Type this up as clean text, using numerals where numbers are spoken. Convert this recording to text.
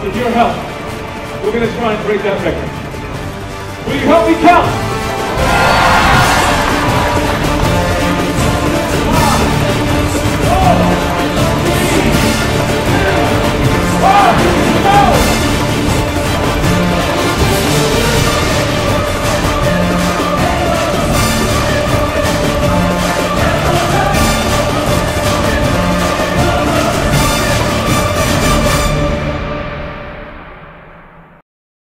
with your help, we're going to try and break that record. Will you help me count?